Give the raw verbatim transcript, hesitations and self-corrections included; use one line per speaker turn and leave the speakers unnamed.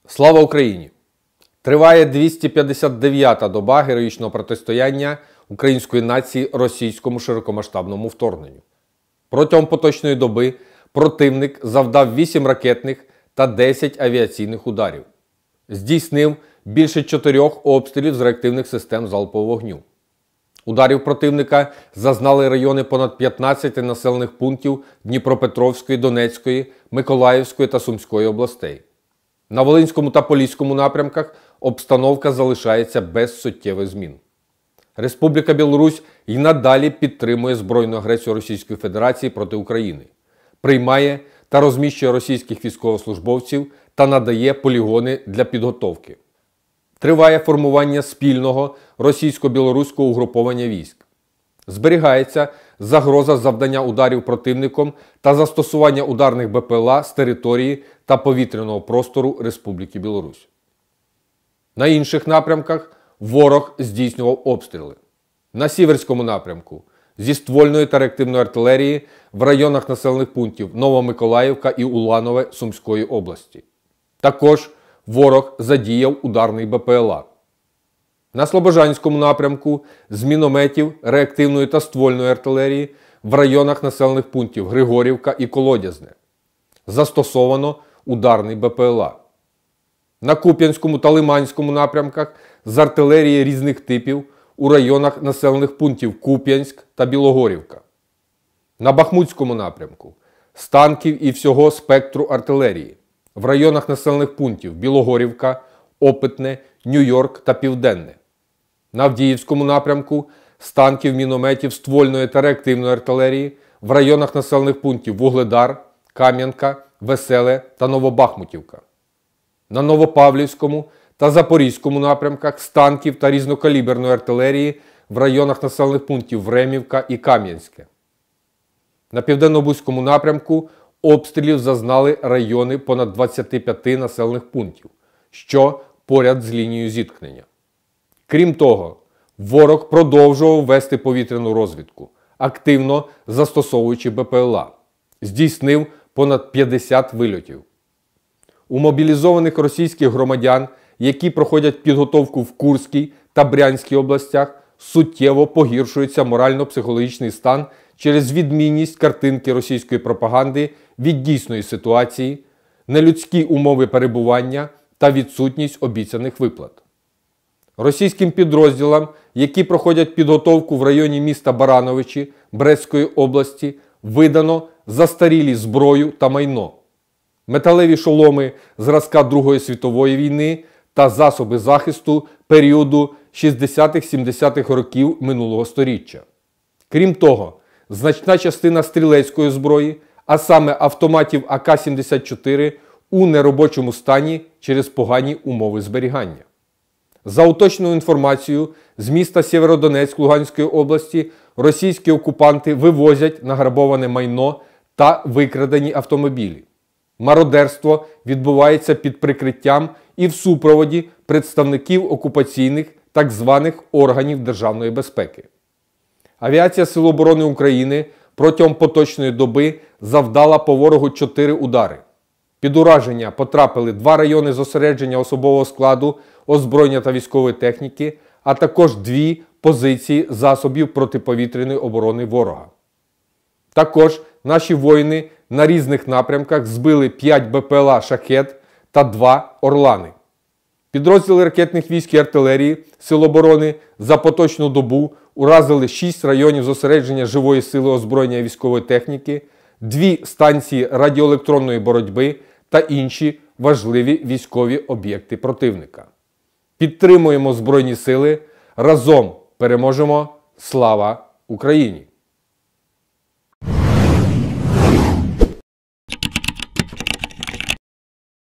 Слава Україні! Триває двісті п'ятдесят дев'ята доба героїчного протистояння української нації російському широкомасштабному вторгненню. Протягом поточної доби противник завдав вісім ракетних та десять авіаційних ударів. Здійснив більше чотирьох обстрілів з реактивних систем залпового вогню. Ударів противника зазнали райони понад п'ятнадцяти населених пунктів Дніпропетровської, Донецької, Миколаївської та Сумської областей. На Волинському та Поліському напрямках обстановка залишається без суттєвих змін. Республіка Білорусь і надалі підтримує збройну агресію Російської Федерації проти України, приймає та розміщує російських військовослужбовців та надає полігони для підготовки. Триває формування спільного російсько-білоруського угруповання військ. Зберігається загроза завдання ударів противником та застосування ударних БПЛА з території та повітряного простору Республіки Білорусь. На інших напрямках ворог здійснював обстріли. На Сіверському напрямку зі ствольної та реактивної артилерії в районах населених пунктів Новомиколаївка і Уланове Сумської області. Також ворог задіяв ударний БПЛА. На Слобожанському напрямку з мінометів, реактивної та ствольної артилерії в районах населених пунктів Григорівка і Колодязне. Застосовано ударний БПЛА. На Куп'янському та Лиманському напрямках з артилерії різних типів у районах населених пунктів Куп'янськ та Білогорівка. На Бахмутському напрямку з танків і всього спектру артилерії в районах населених пунктів Білогорівка, Опитне, Нью-Йорк та Південне. На Авдіївському напрямку з танків, мінометів, ствольної та реактивної артилерії в районах населених пунктів Вугледар, Кам'янка, Веселе та Новобахмутівка. На Новопавлівському та Запорізькому напрямках з танків та різнокаліберної артилерії в районах населених пунктів Времівка і Кам'янське. На Південно-Бузькому напрямку обстрілів зазнали райони понад двадцяти п'яти населених пунктів, що поряд з лінією зіткнення. Крім того, ворог продовжував вести повітряну розвідку, активно застосовуючи БПЛА. Здійснив понад п'ятдесят вильотів. У мобілізованих російських громадян, які проходять підготовку в Курській та Брянській областях, суттєво погіршується морально-психологічний стан через відмінність картинки російської пропаганди від дійсної ситуації, нелюдські умови перебування та відсутність обіцяних виплат. Російським підрозділам, які проходять підготовку в районі міста Барановичі Брестської області, видано застарілі зброю та майно, металеві шоломи зразка Другої світової війни та засоби захисту періоду шістдесятих-сімдесятих років минулого століття. Крім того, значна частина стрілецької зброї, а саме автоматів А К сімдесят чотири, у неробочому стані через погані умови зберігання. За уточненою інформацією, з міста Сєвєродонецьк Луганської області російські окупанти вивозять награбоване майно та викрадені автомобілі. Мародерство відбувається під прикриттям і в супроводі представників окупаційних так званих органів державної безпеки. Авіація Сил оборони України протягом поточної доби завдала по ворогу чотири удари. Під ураження потрапили два райони зосередження особового складу, озброєння та військової техніки, а також дві позиції засобів протиповітряної оборони ворога. Також наші воїни на різних напрямках збили п'ять БПЛА «Шахед» та два «Орлани». Підрозділи ракетних військ і артилерії Сил оборони за поточну добу уразили шість районів зосередження живої сили озброєння і військової техніки, дві станції радіоелектронної боротьби та інші важливі військові об'єкти противника. Підтримуємо Збройні сили, разом переможемо! Слава Україні!